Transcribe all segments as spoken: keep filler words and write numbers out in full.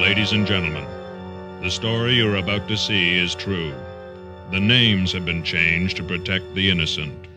Ladies and gentlemen, the story you're about to see is true. The names have been changed to protect the innocent.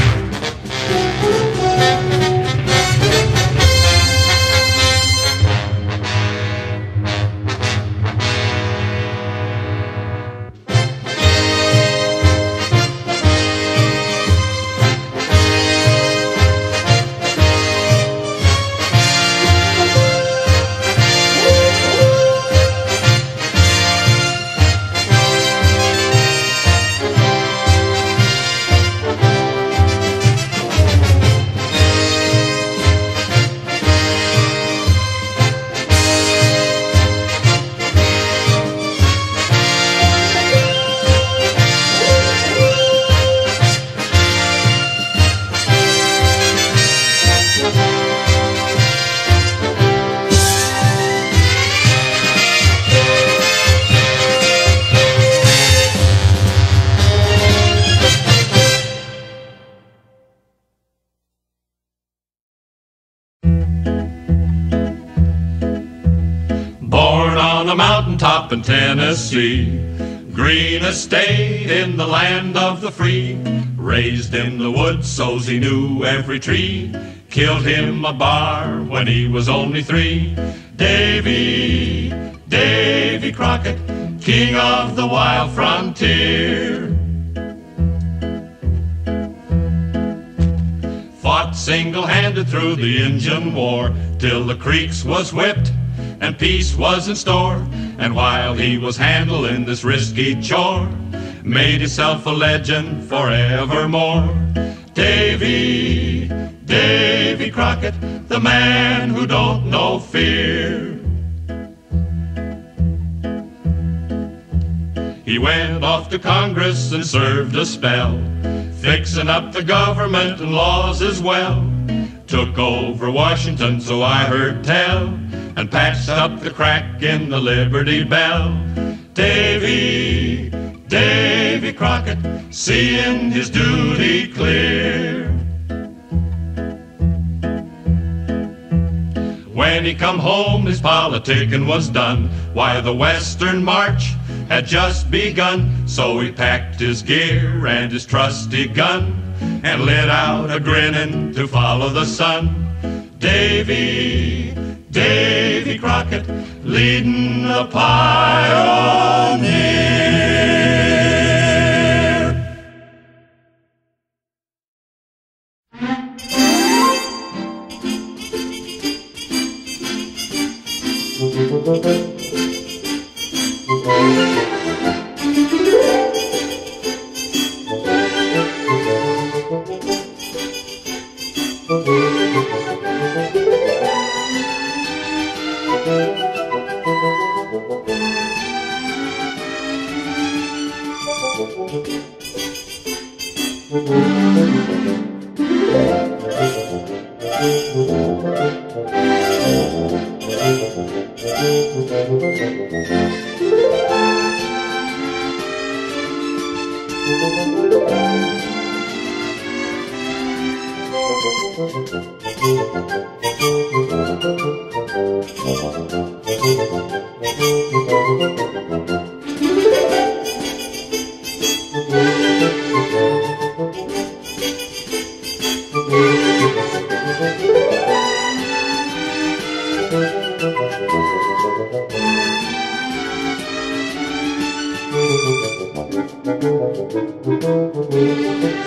Born on a mountaintop in Tennessee, green estate in the land of the free. Raised in the woods so's he knew every tree. Killed him a bar when he was only three. Davy, Davy Crockett, king of the wild frontier. Fought single-handed through the Injun War till the Creeks was whipped and peace was in store. And while he was handling this risky chore, made himself a legend forevermore. Davy, Davy Crockett, the man who don't know fear. He went off to Congress and served a spell, fixing up the government and laws as well. Took over Washington, so I heard tell, and patched up the crack in the Liberty Bell. Davy, Davy Crockett, seeing his duty clear. When he come home, his politicking was done. Why, the Western March had just begun. So he packed his gear and his trusty gun and lit out a grinning to follow the sun. Davy, Davy Crockett, leading the pioneer. Thank you.